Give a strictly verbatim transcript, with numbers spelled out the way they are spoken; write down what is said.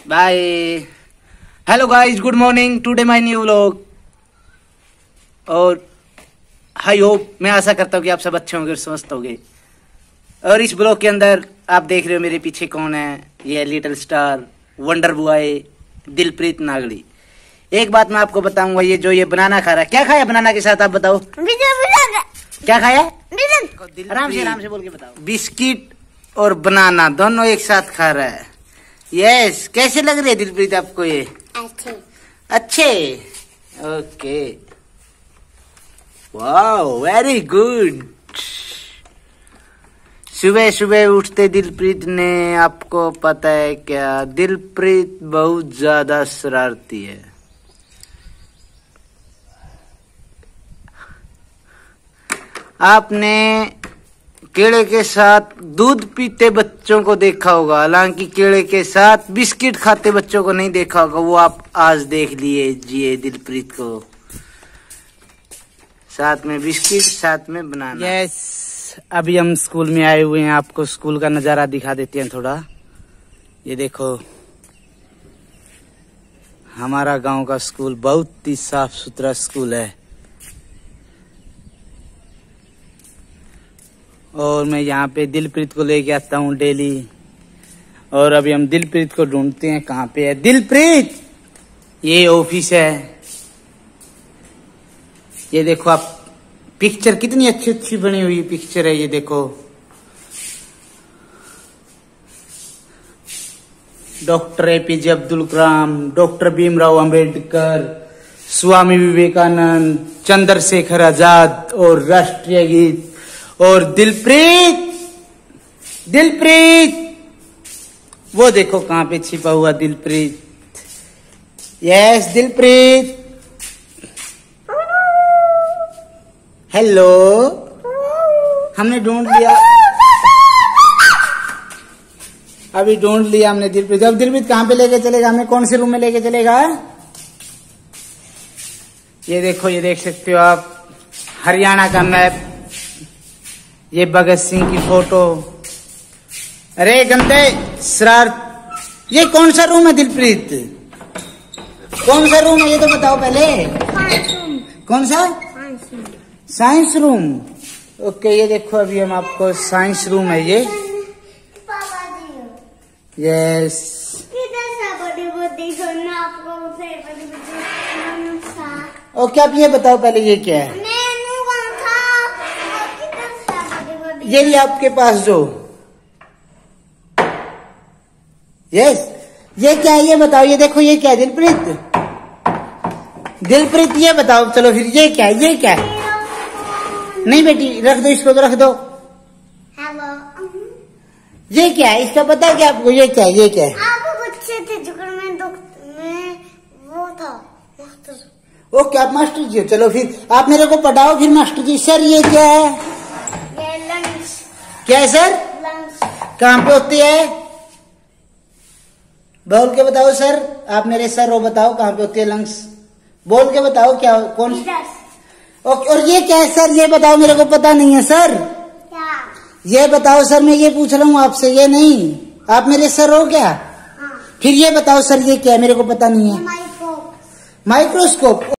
Bye. Hello guys, good morning. Today my new vlog. और I hope, मैं आशा करता हूँ कि आप सब अच्छे होंगे और स्वस्थ होंगे। और इस ब्लॉग के अंदर आप देख रहे हो मेरे पीछे कौन है। ये little star wonder boy Dilpreet Nagdi. एक बात मैं आपको बताऊंगा, ये जो ये बनाना खा रहा है, क्या खाया बनाना के साथ, आप बताओ क्या खाया? आराम से आराम से बोल के बताओ। बिस्किट और बनाना दोनों एक साथ खा रहा है। यस, कैसे लग रहे हैं दिलप्रीत आपको ये? अच्छे अच्छे ओके, वाओ, वेरी गुड। सुबह सुबह उठते दिलप्रीत ने, आपको पता है क्या, दिलप्रीत बहुत ज्यादा शरारती है। आपने केले के साथ दूध पीते बच्चों को देखा होगा, हालांकि केले के साथ बिस्किट खाते बच्चों को नहीं देखा होगा। वो आप आज देख लिए जिए दिलप्रीत को, साथ में बिस्किट, साथ में बनाना। यस, अभी हम स्कूल में आए हुए हैं। आपको स्कूल का नजारा दिखा देते हैं थोड़ा। ये देखो, हमारा गांव का स्कूल बहुत ही साफ सुथरा स्कूल है। और मैं यहाँ पे दिलप्रीत को लेके आता हूँ डेली। और अभी हम दिलप्रीत को ढूंढते हैं, कहाँ पे है दिलप्रीत। ये ऑफिस है। ये देखो आप, पिक्चर कितनी अच्छी अच्छी बनी हुई पिक्चर है। ये देखो, doctor APJ Abdul Kalam, doctor Bhimrao Ambedkar, Swami Vivekananda, Chandrashekhar Azad और राष्ट्रीय गीत। और दिलप्रीत, दिलप्रीत वो देखो कहाँ पे छिपा हुआ दिलप्रीत। यस दिलप्रीत, हेलो, हमने ढूंढ लिया, अभी ढूंढ लिया हमने दिलप्रीत। अब दिलप्रीत कहाँ पे लेके चलेगा हमें, कौन से रूम में लेके चलेगा? ये देखो, ये देख सकते हो आप, हरियाणा का मैप, ये भगत सिंह की फोटो। अरे गंदे शरारत, ये कौन सा रूम है दिलप्रीत? कौन सा रूम है ये तो बताओ पहले। कौन सा? Science room. ओके, ये देखो, अभी हम आपको साइंस रूम है ये। यस, ओके, आप ये बताओ पहले ये क्या है? ये भी आपके पास जो, यस, ये क्या है ये बताओ। ये देखो, ये क्या है दिलप्रीत? दिलप्रीत ये बताओ, चलो फिर ये क्या है, ये क्या है? नहीं बेटी, रख दो इसको, तो रख दो। हेलो, ये क्या है, इसका पता है क्या आपको? ये क्या है, ये क्या है? आप बच्चे थे जो मैं मैं वो था मास्टर। ओके, आप मास्टर जी हो। चलो फिर आप मेरे को पढ़ाओ फिर मास्टर जी। सर ये क्या है? क्या है सर? लंग्स। कहाँ पे होती है? बोल के बताओ सर, आप मेरे सर हो, बताओ कहाँ पे होती है लंग्स, बोल के बताओ क्या, कौन? ओके, और ये क्या है सर, ये बताओ, मेरे को पता नहीं है सर। क्या? ये बताओ सर, मैं ये पूछ रहा हूँ आपसे, ये नहीं, आप मेरे सर हो क्या? हाँ। फिर ये बताओ सर, ये क्या है, मेरे को पता नहीं है। माइक्रोस्कोप। माइक्रोस्कोप